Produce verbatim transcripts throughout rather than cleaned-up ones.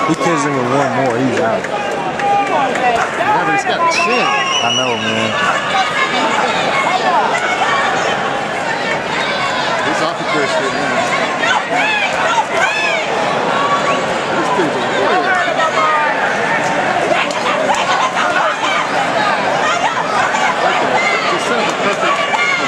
He kills him with one more, he's out. Yeah, but he's got a chin. I know, man. He's off the first right now. This dude's a warrior. Just set up a perfect.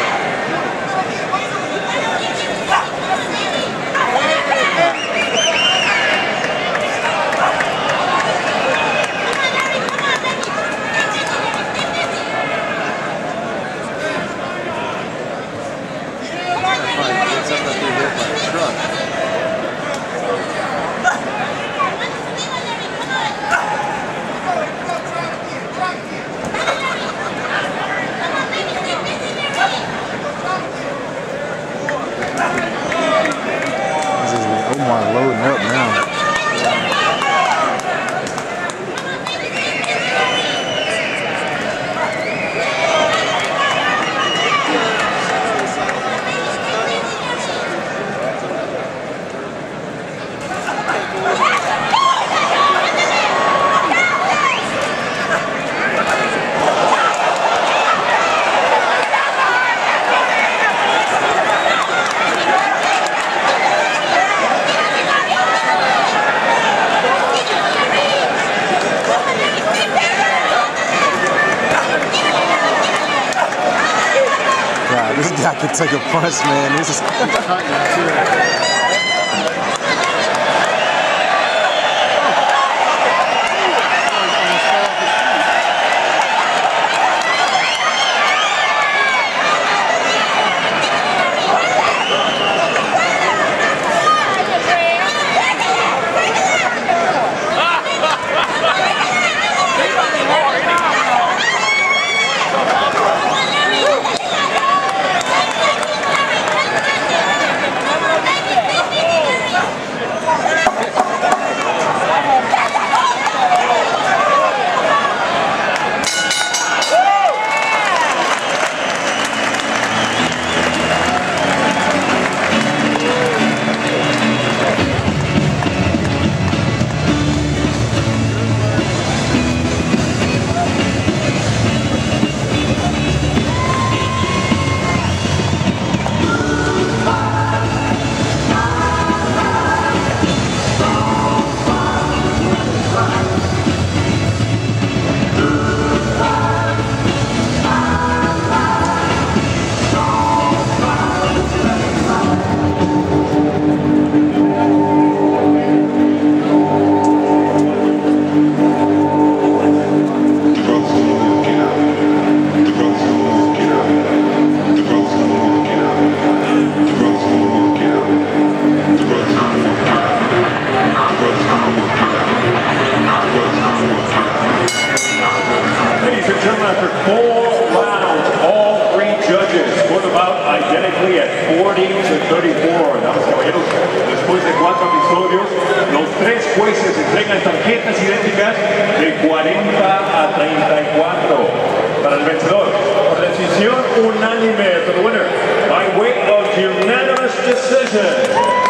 Omar loading up now. This guy can take a punch, man. This is after four rounds, all three judges scored about identically at forty to thirty-four. Damas y caballeros, después de cuatro episodios, los tres jueces entregan tarjetas idénticas de cuarenta a treinta y cuatro para el vencedor. Por decisión unánime, for the winner, by way of unanimous decision.